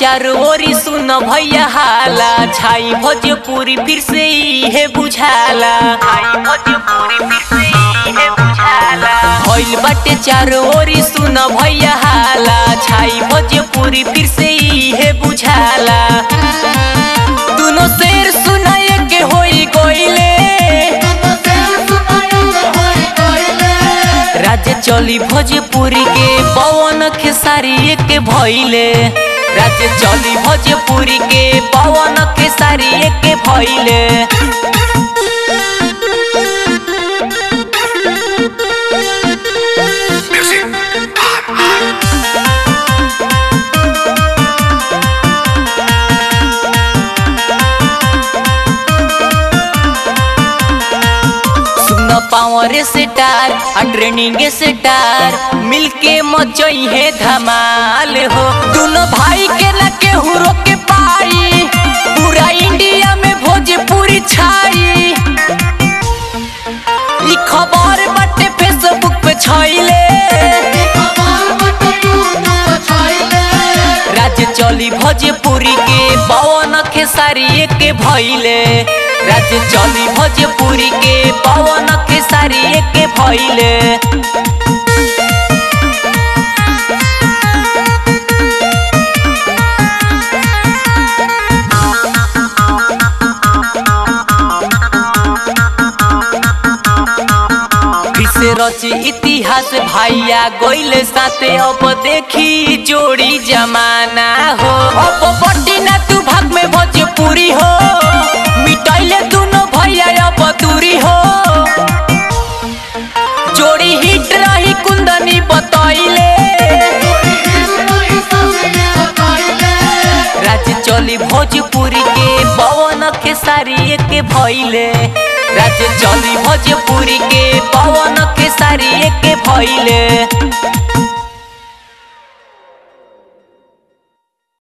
चारों ओरी सुन भैया हाला, छाई भोजपुरी फिर से है बुझाला। भइल बाटे चारों ओरी सुन भैया हाला, छाई भोजपुरी फिर से है बुझाला। दोनों शेर सुनाए के होई गइले, राज्य चली भोजपुरी के पवन खेसारी के भइले। राज्य चली भोजपुरी के पवन खेसारी के भइले। पावर से टार ट्रेनिंग से टार मिलके मचई है धमाल हो। दोनों भाई के न केहू रोके पाई, पूरा इंडिया में भोजपुरी छाई। ई खबर बाटे फेसबुक पे छइले, राज्य चली भोजपुरी के पवन खेसारी के भइले। राज्य चली भोजपुरी के पवन खेसारी के भइले। रची इतिहास भैया गोइले साथे, अब देखी जोड़ी जमाना हो। अब बटी ना तू भाग में भोजपुरी हो, मिटाइले दोनों भैया अब दूरी हो। जोड़ी हिट रही कुंदनी बतइले, राज्य चली भोजपुरी के पवन खेसारी के भइले। राज्य चली भोजपुरी के पवन खेसारी के भइले।